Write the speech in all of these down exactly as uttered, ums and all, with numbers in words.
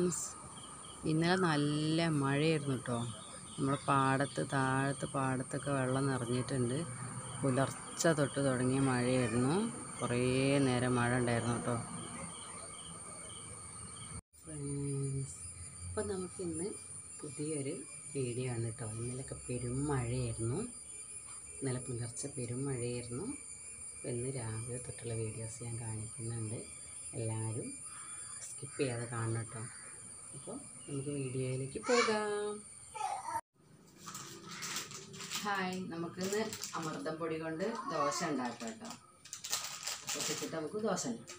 Friends, ഇന്നലെ നല്ല മഴയായിരുന്നു കേട്ടോ. നമ്മുടെ പാടത്ത് താഴത്ത് പാടത്തൊക്കെ വെള്ളം നിറഞ്ഞിട്ടുണ്ട്. പുലർച്ചെ തൊട്ട് തുടങ്ങിയ മഴയായിരുന്നു. കുറേ നേരം മഴ ഉണ്ടായിരുന്നു കേട്ടോ ഫ്രണ്ട്സ്. അപ്പം നമുക്കിന്ന് പുതിയൊരു വീഡിയോ ആണ് കേട്ടോ. ഇന്നലെയൊക്കെ പെരും മഴയായിരുന്നു. ഇന്നലെ പുലർച്ചെ പെരും മഴയായിരുന്നു. അപ്പോൾ ഇന്ന് രാവിലെ തൊട്ടുള്ള വീഡിയോസ് ഞാൻ കാണിക്കുന്നുണ്ട്. എല്ലാവരും സ്കിപ്പ് ചെയ്യാതെ കാണണം കേട്ടോ. അപ്പോൾ നമുക്ക് വീഡിയോയിലേക്ക് പോകാം. ഹായ്, നമുക്കിന്ന് അമൃതം പൊടി കൊണ്ട് ദോശ ഉണ്ടാക്കാം കേട്ടോ. അപ്പോൾ വെച്ചിട്ട് നമുക്ക് ദോശ ഉണ്ടാക്കാം.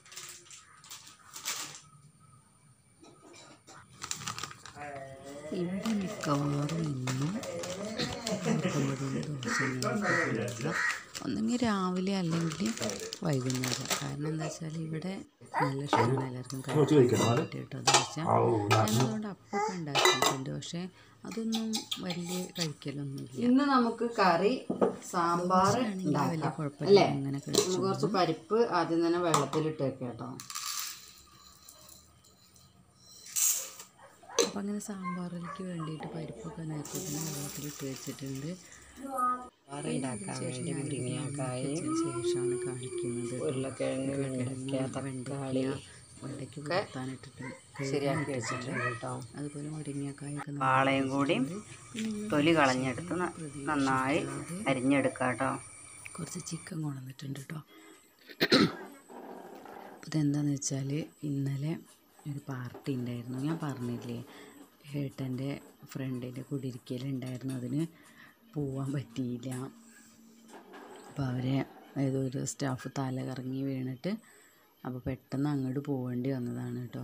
ഇവിടെ മിക്കവാറും ഇന്നും അമൃതം പൊടി ദോശ ഒന്നെങ്കിൽ രാവിലെ അല്ലെങ്കിൽ വൈകുന്നേരം. കാരണം എന്താ വെച്ചാൽ ഇവിടെ നല്ല ഇഷ്ടമാണ് എല്ലാവർക്കും കഴിക്കാൻ കേട്ടോ ദോശ. ഞാനതുകൊണ്ട് അപ്പൊക്കെ ഉണ്ടാക്കിയിട്ടുണ്ട്, പക്ഷേ അതൊന്നും വലിയ കഴിക്കലൊന്നുമില്ല. ഇന്ന് നമുക്ക് കറി സാമ്പാർ വലിയ കുഴപ്പമില്ല. അങ്ങനെ കഴിച്ചു. കുറച്ച് പരിപ്പ് ആദ്യം തന്നെ വെള്ളത്തിലിട്ട് വെക്കാം കേട്ടോ. അപ്പം അങ്ങനെ സാമ്പാറിലേക്ക് വേണ്ടിയിട്ട് പരിപ്പൊക്കെ നേരത്തെ തന്നെ വെള്ളത്തിലിട്ട് വെച്ചിട്ടുണ്ട്. ഉണ്ടാക്കാൻ വേണ്ടി മുരിങ്ങക്കായ ശേഷമാണ് കാണിക്കുന്നത്. ഉരുളക്കിഴങ്ങ്, വെണ്ടയ്ക്ക, തക്കാളി, വെണ്ടയ്ക്ക് കൊടുത്താനിട്ടിട്ട് ശരിയാക്കി വെച്ചിട്ടുണ്ട് കേട്ടോ. അതുപോലെ മുരിങ്ങക്കായൊക്കെ വാളയും കൂടി തൊലി കളഞ്ഞെടുത്ത് നന്നായി അരിഞ്ഞെടുക്കാം കേട്ടോ. കുറച്ച് ചിക്കൻ കൊണ്ടുവന്നിട്ടുണ്ട് കേട്ടോ. അപ്പോൾ ഇതെന്താണെന്ന് വെച്ചാൽ ഇന്നലെ ഒരു പാർട്ടി ഉണ്ടായിരുന്നു. ഞാൻ പറഞ്ഞില്ലേ, ഏട്ടൻ്റെ ഫ്രണ്ടിൻ്റെ കുടിയിരിക്കലുണ്ടായിരുന്നു. അതിന് പോവാൻ പറ്റിയില്ല. അപ്പോൾ അവരെ ഏതൊരു സ്റ്റാഫ് തല കറങ്ങി വീണിട്ട് അപ്പോൾ പെട്ടെന്ന് അങ്ങോട്ട് പോവേണ്ടി വന്നതാണ് കേട്ടോ.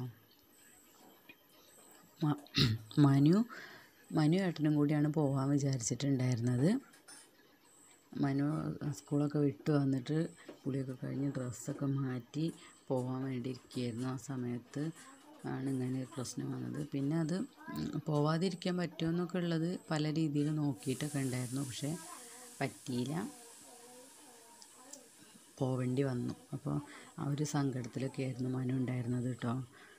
മനു മനു ഏട്ടനും കൂടിയാണ് പോകാൻ വിചാരിച്ചിട്ടുണ്ടായിരുന്നത്. മനു സ്കൂളൊക്കെ വിട്ട് വന്നിട്ട് കുളിയൊക്കെ കഴിഞ്ഞ് ഡ്രസ്സൊക്കെ മാറ്റി പോകാൻ വേണ്ടി ഇരിക്കുകയായിരുന്നു. ആ സമയത്ത് ആണ് ഇങ്ങനെ ഒരു പ്രശ്നം വന്നത്. പിന്നെ അത് പോവാതിരിക്കാൻ പറ്റുമെന്നൊക്കെ ഉള്ളത് പല രീതിയിൽ നോക്കിയിട്ടൊക്കെ ഉണ്ടായിരുന്നു, പക്ഷേ പറ്റിയില്ല, പോവേണ്ടി വന്നു. അപ്പോൾ ആ ഒരു സങ്കടത്തിലൊക്കെ ആയിരുന്നു മനു ഉണ്ടായിരുന്നത് കേട്ടോ.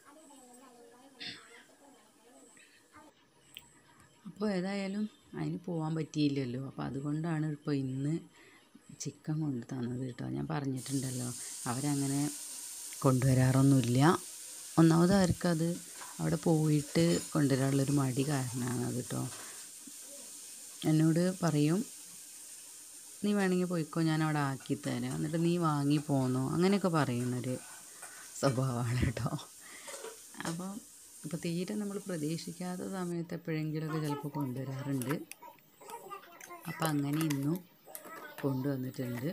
അപ്പോൾ ഏതായാലും അതിന് പോകാൻ പറ്റിയില്ലല്ലോ. അപ്പോൾ അതുകൊണ്ടാണ് ഇപ്പോൾ ഇന്ന് ചിക്കൻ കൊണ്ട് തന്നത് കേട്ടോ. ഞാൻ പറഞ്ഞിട്ടുണ്ടല്ലോ, അവരങ്ങനെ കൊണ്ടുവരാറൊന്നുമില്ല. ഒന്നാമത് അവർക്കത് അവിടെ പോയിട്ട് കൊണ്ടുവരാനുള്ളൊരു മടി കാരണമാണ് അത് കേട്ടോ. എന്നോട് പറയും, നീ വേണമെങ്കിൽ പോയിക്കോ, ഞാൻ അവിടെ ആക്കിത്തരാം, എന്നിട്ട് നീ വാങ്ങി പോന്നോ, അങ്ങനെയൊക്കെ പറയുന്നൊരു സ്വഭാവമാണ് കേട്ടോ. അപ്പോൾ ഇപ്പോൾ തീരെ നമ്മൾ പ്രതീക്ഷിക്കാത്ത സമയത്ത് എപ്പോഴെങ്കിലുമൊക്കെ ചിലപ്പോൾ കൊണ്ടുവരാറുണ്ട്. അപ്പോൾ അങ്ങനെ ഇന്നും കൊണ്ടുവന്നിട്ടുണ്ട്.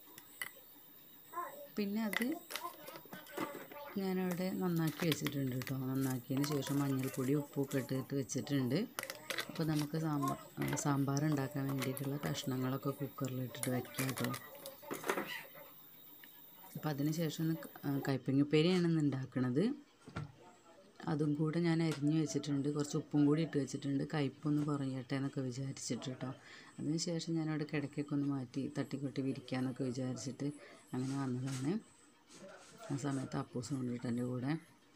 പിന്നെ അത് ഞാനവിടെ നന്നാക്കി വെച്ചിട്ടുണ്ട് കേട്ടോ. നന്നാക്കിയതിന് ശേഷം മഞ്ഞൾപ്പൊടി ഉപ്പൊക്കെ ഇട്ടിട്ട് വെച്ചിട്ടുണ്ട്. അപ്പോൾ നമുക്ക് സാമ്പാർ സാമ്പാർ ഉണ്ടാക്കാൻ വേണ്ടിയിട്ടുള്ള കഷ്ണങ്ങളൊക്കെ കുക്കറിലിട്ടിട്ട് വയ്ക്കാം കേട്ടോ. അപ്പോൾ അതിന് ശേഷം കയ്പങ്ങുപ്പേരിയാണ് ഇന്ന് ഉണ്ടാക്കുന്നത്. അതും കൂടെ ഞാൻ അരിഞ്ഞ് വെച്ചിട്ടുണ്ട്. കുറച്ച് ഉപ്പും കൂടി ഇട്ട് വെച്ചിട്ടുണ്ട്, കയ്പൊന്ന് കുറയട്ടെ എന്നൊക്കെ വിചാരിച്ചിട്ട് കേട്ടോ. അതിന് ശേഷം ഞാനവിടെ കിടക്കൊക്കെ ഒന്ന് മാറ്റി തട്ടിക്കൊട്ടി വിരിക്കാമെന്നൊക്കെ വിചാരിച്ചിട്ട് അങ്ങനെ വന്നതാണ്. ആ സമയത്ത് അപ്പൂസ് കൊണ്ടിട്ട് എൻ്റെ കൂടെ.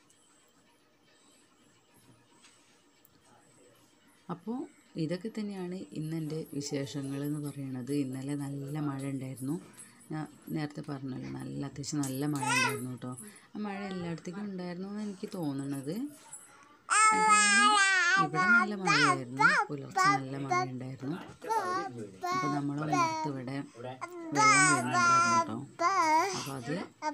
അപ്പോൾ ഇതൊക്കെ തന്നെയാണ് ഇന്നെൻ്റെ വിശേഷങ്ങൾ എന്ന് പറയുന്നത്. ഇന്നലെ നല്ല മഴ ഉണ്ടായിരുന്നു. ഞാൻ നേരത്തെ പറഞ്ഞല്ലോ, നല്ല അത്യാവശ്യം നല്ല മഴ ഉണ്ടായിരുന്നു കേട്ടോ. ആ മഴ എല്ലായിടത്തേക്കും ഉണ്ടായിരുന്നു എന്ന് എനിക്ക് തോന്നുന്നത്. ഇവിടെ നല്ല മഴയായിരുന്നു, പുലർച്ചെ നല്ല മഴ ഉണ്ടായിരുന്നു. അപ്പോൾ നമ്മളെ മുഖത്ത് ഇവിടെ വെള്ളം വീഴുന്നുണ്ടായിരുന്നു കേട്ടോ. അപ്പോൾ അത്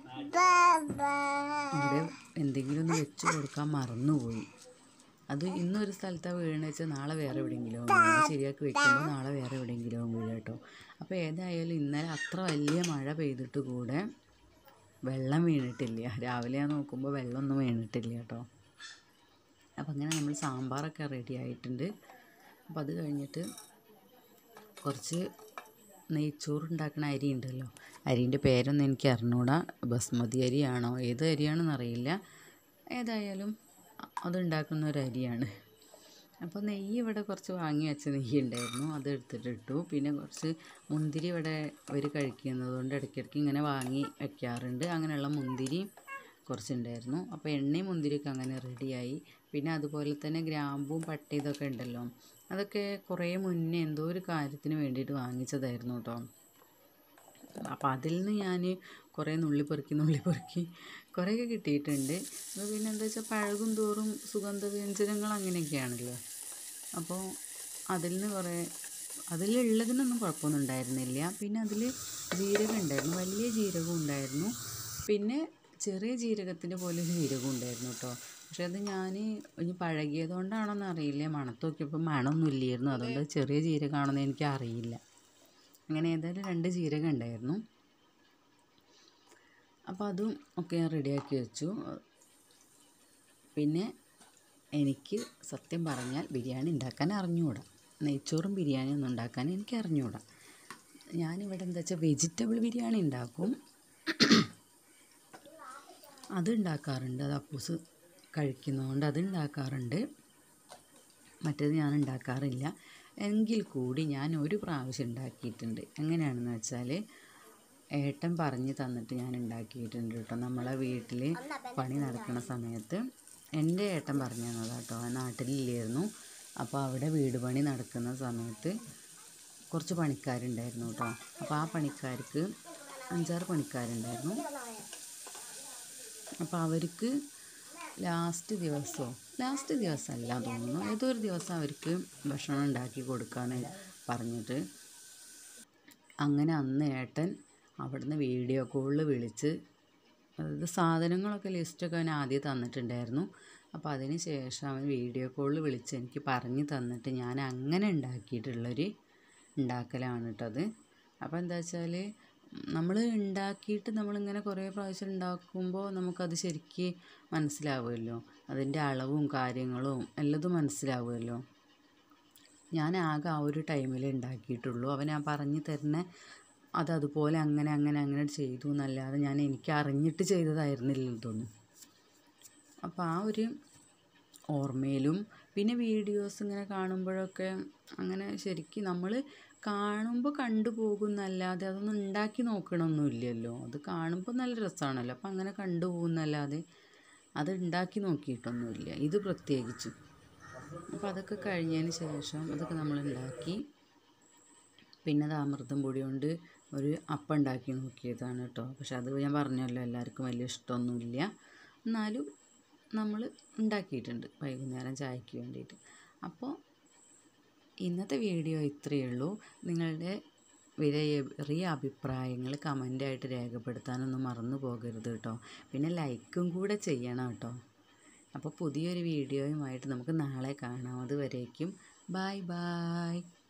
ഇവിടെ എന്തെങ്കിലും ഒന്ന് വെച്ച് കൊടുക്കാൻ മറന്നുപോയി. അത് ഇന്നൊരു സ്ഥലത്താണ് വീണെന്ന് വെച്ചാൽ നാളെ വേറെ എവിടെയെങ്കിലും വീഴും. ശരിയാക്കി വെക്കുമ്പോൾ നാളെ വേറെ എവിടെയെങ്കിലും വീഴും കേട്ടോ. അപ്പോൾ ഏതായാലും ഇന്നലെ അത്ര വലിയ മഴ പെയ്തിട്ട് കൂടെ വെള്ളം വീണിട്ടില്ല. രാവിലെ ഞാൻ നോക്കുമ്പോൾ വെള്ളമൊന്നും വീണിട്ടില്ല കേട്ടോ. അപ്പം അങ്ങനെ നമ്മൾ സാമ്പാറൊക്കെ റെഡി ആയിട്ടുണ്ട്. അപ്പോൾ അത് കഴിഞ്ഞിട്ട് കുറച്ച് നെയ്ച്ചോറ് ഉണ്ടാക്കുന്ന അരി ഉണ്ടല്ലോ, അരിൻ്റെ പേരൊന്നും എനിക്ക് അറിഞ്ഞൂടാ. ബസ്മതി അരിയാണോ ഏത് അരിയാണെന്ന് അറിയില്ല. ഏതായാലും അതുണ്ടാക്കുന്ന ഒരു അരിയാണ്. അപ്പോൾ നെയ്യ് ഇവിടെ കുറച്ച് വാങ്ങി വെച്ച നെയ്യ് ഉണ്ടായിരുന്നു, അത് എടുത്തിട്ടിട്ടു. പിന്നെ കുറച്ച് മുന്തിരി ഇവിടെ അവർ കഴിക്കുന്നത് കൊണ്ട് ഇടയ്ക്കിടയ്ക്ക് ഇങ്ങനെ വാങ്ങി വയ്ക്കാറുണ്ട്. അങ്ങനെയുള്ള മുന്തിരി കുറച്ചുണ്ടായിരുന്നു. അപ്പോൾ എണ്ണയും മുന്തിരിയൊക്കെ അങ്ങനെ റെഡിയായി. പിന്നെ അതുപോലെ തന്നെ ഗ്രാമ്പും പട്ട ഇതൊക്കെ ഉണ്ടല്ലോ, അതൊക്കെ കുറേ മുന്നേ എന്തോ ഒരു കാര്യത്തിന് വേണ്ടിയിട്ട് വാങ്ങിച്ചതായിരുന്നു കേട്ടോ. അപ്പോൾ അതിൽ നിന്ന് ഞാൻ കുറേ നുള്ളിപ്പെറുക്കി നുള്ളിപ്പെറുക്കി കുറേയൊക്കെ കിട്ടിയിട്ടുണ്ട്. അപ്പോൾ പിന്നെ എന്താ വെച്ചാൽ പഴകും തോറും സുഗന്ധവ്യഞ്ജനങ്ങൾ അങ്ങനെയൊക്കെയാണല്ലോ. അപ്പോൾ അതിൽ നിന്ന് കുറേ അതിലുള്ളതിനൊന്നും കുഴപ്പമൊന്നും ഉണ്ടായിരുന്നില്ല. പിന്നെ അതിൽ ജീരകം ഉണ്ടായിരുന്നു, വലിയ ജീരകം ഉണ്ടായിരുന്നു, പിന്നെ ചെറിയ ജീരകത്തിൻ്റെ പോലെ ഒരു ജീരകം ഉണ്ടായിരുന്നു കേട്ടോ. പക്ഷെ അത് ഞാൻ ഇനി പഴകിയതുകൊണ്ടാണോന്ന് അറിയില്ല, മണത്ത് നോക്കിയപ്പോൾ മണമൊന്നും ഇല്ലായിരുന്നു. അതുകൊണ്ട് ചെറിയ ജീരകമാണെന്ന് എനിക്ക് അറിയില്ല. അങ്ങനെ ഏതായാലും രണ്ട് ജീരകം ഉണ്ടായിരുന്നു. അപ്പോൾ അതും ഒക്കെ ഞാൻ റെഡിയാക്കി വെച്ചു. പിന്നെ എനിക്ക് സത്യം പറഞ്ഞാൽ ബിരിയാണി ഉണ്ടാക്കാൻ അറിഞ്ഞുകൂടാ. നെയ്ച്ചോറും ബിരിയാണി ഒന്നും ഉണ്ടാക്കാൻ എനിക്ക് അറിഞ്ഞുകൂടാ. ഞാനിവിടെ എന്താ വെച്ചാൽ വെജിറ്റബിൾ ബിരിയാണി ഉണ്ടാക്കും, അത് ഉണ്ടാക്കാറുണ്ട്. അത് അപ്പൂസ് കഴിക്കുന്നതുകൊണ്ട് അത് ഉണ്ടാക്കാറുണ്ട്. മറ്റേത് ഞാൻ ഉണ്ടാക്കാറില്ല. എങ്കിൽ കൂടി ഞാൻ ഒരു പ്രാവശ്യം ഉണ്ടാക്കിയിട്ടുണ്ട്. എങ്ങനെയാണെന്ന് വെച്ചാൽ ഏട്ടൻ പറഞ്ഞ് തന്നിട്ട് ഞാൻ ഉണ്ടാക്കിയിട്ടുണ്ട് കേട്ടോ. നമ്മളെ വീട്ടിൽ പണി നടക്കുന്ന സമയത്ത് എൻ്റെ ഏട്ടൻ പറഞ്ഞു തന്നതാണ് കേട്ടോ. നാട്ടിലില്ലായിരുന്നു. അപ്പോൾ അവിടെ വീട് പണി നടക്കുന്ന സമയത്ത് കുറച്ച് പണിക്കാരുണ്ടായിരുന്നു കേട്ടോ. അപ്പോൾ ആ പണിക്കാർക്ക് അഞ്ചാറ് പണിക്കാരുണ്ടായിരുന്നു. അപ്പോൾ അവർക്ക് ലാസ്റ്റ് ദിവസമോ ലാസ്റ്റ് ദിവസമല്ല തോന്നുന്നു, ഏതൊരു ദിവസം അവർക്ക് ഭക്ഷണം ഉണ്ടാക്കി കൊടുക്കാമെന്ന് പറഞ്ഞിട്ട് അങ്ങനെ അന്ന് ഏട്ടൻ അവിടുന്ന് വീഡിയോ കോളിൽ വിളിച്ച്, അതായത് സാധനങ്ങളൊക്കെ ലിസ്റ്റൊക്കെ അവൻ ആദ്യം തന്നിട്ടുണ്ടായിരുന്നു. അപ്പോൾ അതിന് ശേഷം അവൻ വീഡിയോ കോളിൽ വിളിച്ച് എനിക്ക് പറഞ്ഞു തന്നിട്ട് ഞാൻ അങ്ങനെ ഉണ്ടാക്കിയിട്ടുള്ളൊരു ഉണ്ടാക്കലാണ് കേട്ടത്. അപ്പോൾ എന്താ വെച്ചാൽ നമ്മൾ ഉണ്ടാക്കിയിട്ട് നമ്മളിങ്ങനെ കുറേ പ്രാവശ്യം ഉണ്ടാക്കുമ്പോൾ നമുക്കത് ശരിക്ക് മനസ്സിലാവുമല്ലോ, അതിൻ്റെ അളവും കാര്യങ്ങളും എല്ലതും മനസ്സിലാവുമല്ലോ. ഞാൻ ആകെ ആ ഒരു ടൈമിൽ ഉണ്ടാക്കിയിട്ടുള്ളൂ. അവൻ ആ പറഞ്ഞു തരുന്ന അത് അതുപോലെ അങ്ങനെ അങ്ങനെ അങ്ങനെ ചെയ്തു എന്നല്ലാതെ ഞാൻ എനിക്ക് അറിഞ്ഞിട്ട് ചെയ്തതായിരുന്നില്ല തോന്നുന്നു. അപ്പോൾ ആ ഒരു ഓർമ്മയിലും പിന്നെ വീഡിയോസ് ഇങ്ങനെ കാണുമ്പോഴൊക്കെ അങ്ങനെ ശരിക്കും നമ്മൾ കാണുമ്പോൾ കണ്ടു പോകുന്നല്ലാതെ അതൊന്നും ഉണ്ടാക്കി നോക്കണമൊന്നുമില്ലല്ലോ. അത് കാണുമ്പോൾ നല്ല രസമാണല്ലോ, അപ്പോൾ അങ്ങനെ കണ്ടു പോകുന്നല്ലാതെ അത് ഉണ്ടാക്കി നോക്കിയിട്ടൊന്നുമില്ല, ഇത് പ്രത്യേകിച്ചും. അപ്പോൾ അതൊക്കെ കഴിഞ്ഞതിന് ശേഷം അതൊക്കെ നമ്മൾ ഉണ്ടാക്കി. പിന്നെ അത് അമൃതം പൊടി കൊണ്ട് ഒരു അപ്പം ഉണ്ടാക്കി നോക്കിയതാണ് കേട്ടോ. പക്ഷെ അത് ഞാൻ പറഞ്ഞല്ലോ എല്ലാവർക്കും വലിയ ഇഷ്ടമൊന്നുമില്ല, എന്നാലും നമ്മൾ ഉണ്ടാക്കിയിട്ടുണ്ട് വൈകുന്നേരം ചായക്ക് വേണ്ടിയിട്ട്. അപ്പോൾ ഇന്നത്തെ വീഡിയോ ഇത്രയേ ഉള്ളൂ. നിങ്ങളുടെ വിലയേറിയ അഭിപ്രായങ്ങൾ കമൻ്റായിട്ട് രേഖപ്പെടുത്താനൊന്നും മറന്നു പോകരുത് കേട്ടോ. പിന്നെ ലൈക്കും കൂടെ ചെയ്യണം കേട്ടോ. അപ്പോൾ പുതിയൊരു വീഡിയോയുമായിട്ട് നമുക്ക് നാളെ കാണാം. അതുവരേക്കും ബായ് ബായ്.